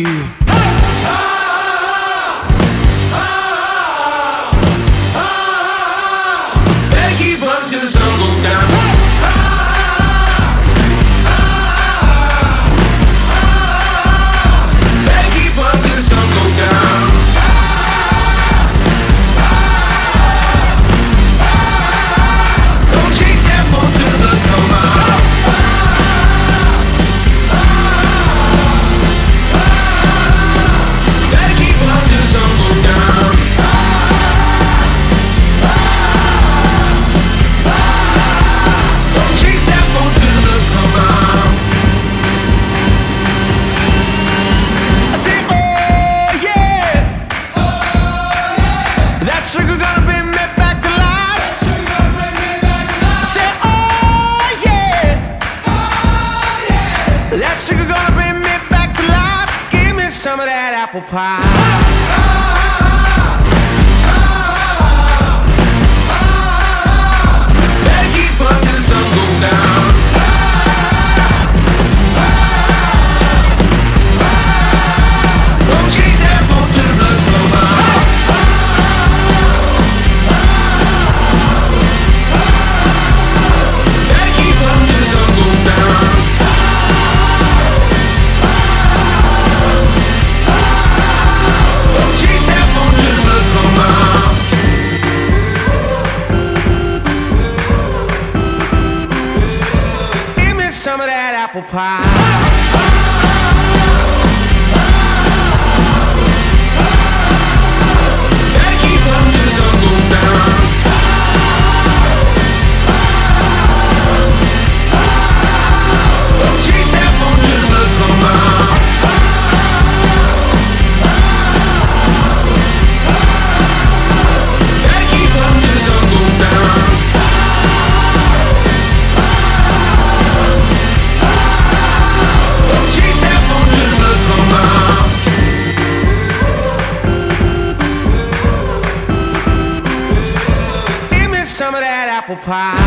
Better keep up till the sun goes down. Better keep up till the sun goes down. Don't chase that boat till the come out. Better keep up till the sun goes down. Don't chase that boat till the come out. I say, oh yeah, that sugar gonna bring me back to life. I say, oh yeah, that sugar gonna bring me back to life. Give me some of that apple pie. Better keep up till the sun goes down. Don't chase that boat till the blood come out. Better keep up till the sun goes down. Don't chase that boat till the blood come out. Give me some of that apple pie. Better keep up till the sun goes down. Don't chase that boat till the blood come out. Better keep up till the sun goes down. Don't chase that boat till the blood come out. Give me some of that apple pie.